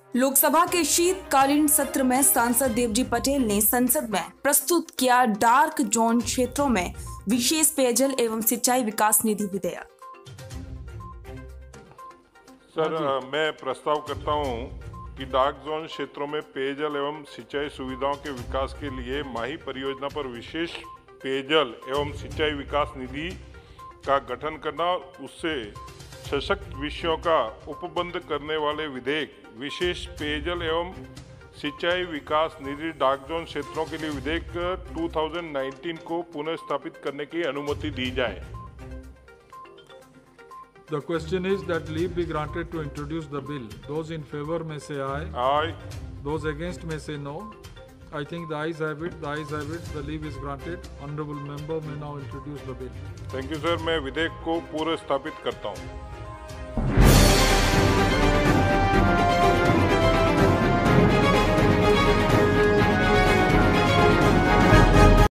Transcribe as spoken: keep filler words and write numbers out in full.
लोकसभा के शीतकालीन सत्र में सांसद देवजी पटेल ने संसद में प्रस्तुत किया डार्क जोन क्षेत्रों में विशेष पेयजल एवं सिंचाई विकास निधि विधेयक। सर, मैं प्रस्ताव करता हूं कि डार्क जोन क्षेत्रों में पेयजल एवं सिंचाई सुविधाओं के विकास के लिए माही परियोजना पर विशेष पेयजल एवं सिंचाई विकास निधि का गठन करना, उससे सशक्त विषयों का उपबंध करने वाले विधेयक विशेष पेयजल एवं सिंचाई विकास निधि डार्क जोन क्षेत्रों के लिए विधेयक दो हज़ार उन्नीस को पुनः स्थापित करने की अनुमति दी जाए। The question is that leave be granted to introduce the bill. Those in favor may say aye. Aye. Those against may say no. I think the ayes have it. The ayes have it. The leave is granted. Honorable member may now introduce the bill. Thank you, sir. मैं विधेयक को पूर्व स्थापित करता हूँ।